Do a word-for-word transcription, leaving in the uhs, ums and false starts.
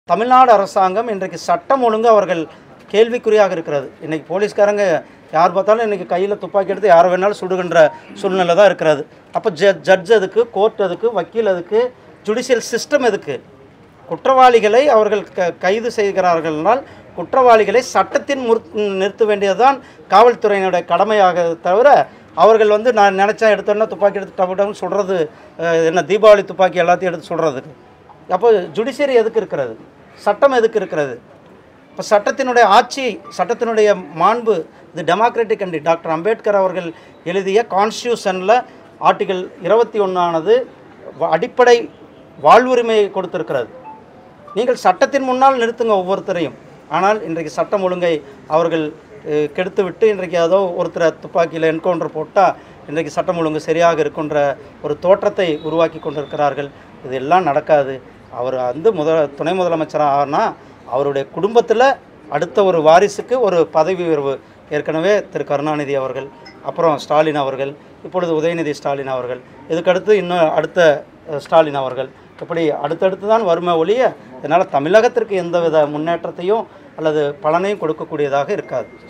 தமிழ்நாடு அரசாங்கம் இன்றைக்கு சட்டம் ஒழுங்கு அவர்கள் கேள்விக்குறியாக இருக்கிறது. இன்றைக்கி போலீஸ்காரங்க யார் பார்த்தாலும் இன்றைக்கி கையில் துப்பாக்கி எடுத்து யாரை வேணாலும் சுடுகின்ற சூழ்நிலை தான் இருக்கிறது. அப்போ ஜ ஜட்ஜ் எதுக்கு, கோர்ட் எதுக்கு, வக்கீல் எதுக்கு, ஜுடிஷியல் சிஸ்டம் எதுக்கு? குற்றவாளிகளை அவர்கள் க கைது செய்கிறார்கள்னால் குற்றவாளிகளை சட்டத்தின் முற் நிறுத்த வேண்டியதுதான் காவல்துறையினுடைய கடமையாக தவிர அவர்கள் வந்து நான் நினச்சா எடுத்தோன்னா துப்பாக்கி எடுத்து டப்பு சுடுறது என்ன தீபாவளி துப்பாக்கி எல்லாத்தையும் எடுத்து சுடுறதுக்கு. அப்போ ஜுடிஷியரி எதுக்கு இருக்கிறது? சட்டம் எதுக்கு இருக்கிறது? இப்போ சட்டத்தினுடைய ஆட்சி, சட்டத்தினுடைய மாண்பு, இது டெமோக்ராட்டிக் கண்ட்ரி. டாக்டர் அம்பேத்கர் அவர்கள் எழுதிய கான்ஸ்டியூஷனில் ஆர்டிகல் இருபத்தி ஒன்றானது அடிப்படை வாழ்வுரிமையை கொடுத்திருக்கிறது. நீங்கள் சட்டத்தின் முன்னால் நிறுத்துங்க ஒவ்வொருத்தரையும். ஆனால் இன்றைக்கு சட்டம் ஒழுங்கை அவர்கள் கெடுத்து விட்டு இன்றைக்கு ஏதோ ஒருத்தரை துப்பாக்கியில் என்கவுண்டர் போட்டால் இன்றைக்கு சட்டம் ஒழுங்கு சரியாக இருக்கின்ற ஒரு தோற்றத்தை உருவாக்கி கொண்டிருக்கிறார்கள். இதெல்லாம் நடக்காது. அவர் வந்து முதல் துணை முதலமைச்சராக ஆனால் அவருடைய குடும்பத்தில் அடுத்த ஒரு வாரிசுக்கு ஒரு பதவி உயர்வு ஏற்கனவே திரு கருணாநிதி அவர்கள், அப்புறம் ஸ்டாலின் அவர்கள், இப்பொழுது உதயநிதி ஸ்டாலின் அவர்கள், இதுக்கடுத்து இன்னும் அடுத்த ஸ்டாலின் அவர்கள், இப்படி அடுத்தடுத்து தான் வருமே ஒழிய இதனால் தமிழகத்திற்கு எந்தவித முன்னேற்றத்தையும் அல்லது பலனையும் கொடுக்கக்கூடியதாக இருக்காது.